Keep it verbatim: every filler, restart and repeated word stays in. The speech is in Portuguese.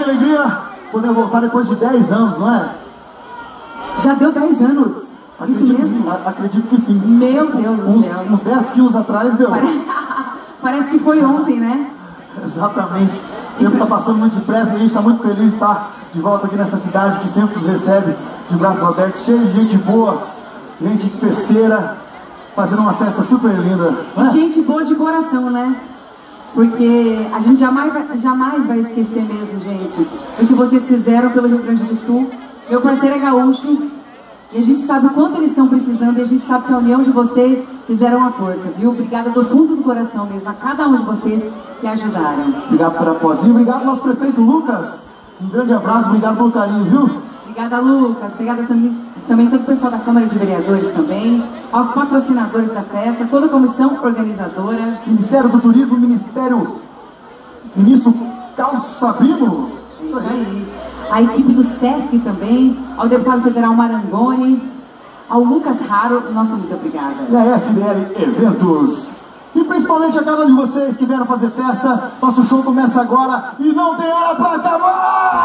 alegria poder voltar depois de dez anos, não é? Já deu dez anos. Acredito, isso mesmo? Que, acredito que sim. Meu Deus do uns, céu. Uns dez quilos atrás deu. Pare... Parece que foi ontem, né? Exatamente. O tempo está passando muito depressa e a gente está muito feliz de estar de volta aqui nessa cidade que sempre nos recebe de braços abertos, cheio de gente boa, gente festeira, fazendo uma festa super linda. E né? gente boa de coração, né? Porque a gente jamais vai, jamais vai esquecer mesmo, gente, o que vocês fizeram pelo Rio Grande do Sul. Meu parceiro é gaúcho e a gente sabe o quanto eles estão precisando e a gente sabe que a união de vocês fizeram uma força, viu? Obrigada do fundo do coração mesmo, a cada um de vocês que ajudaram. Obrigado para a Pozinho, obrigado ao nosso prefeito Lucas. Um grande abraço, obrigado pelo carinho, viu? Obrigada, Lucas. Obrigada também, também todo o pessoal da Câmara de Vereadores também, aos patrocinadores da festa, toda a comissão organizadora. Ministério do Turismo, Ministério... Ministro Carlos Sabrino. Isso aí. A equipe do Sesc também, ao deputado federal Marangoni, ao Lucas Raro, nosso muito obrigada. E a F D L Eventos. E principalmente a cada um de vocês que vieram fazer festa. Nosso show começa agora e não tem hora para acabar!